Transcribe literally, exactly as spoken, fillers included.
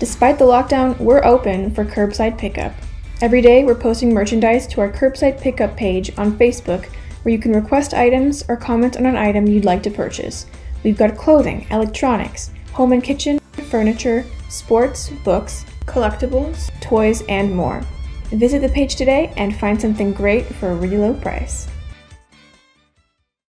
Despite the lockdown, we're open for Curbside Pickup. Every day, we're posting merchandise to our Curbside Pickup page on Facebook, where you can request items or comment on an item you'd like to purchase. We've got clothing, electronics, home and kitchen, furniture, sports, books, collectibles, toys, and more. Visit the page today and find something great for a really low price.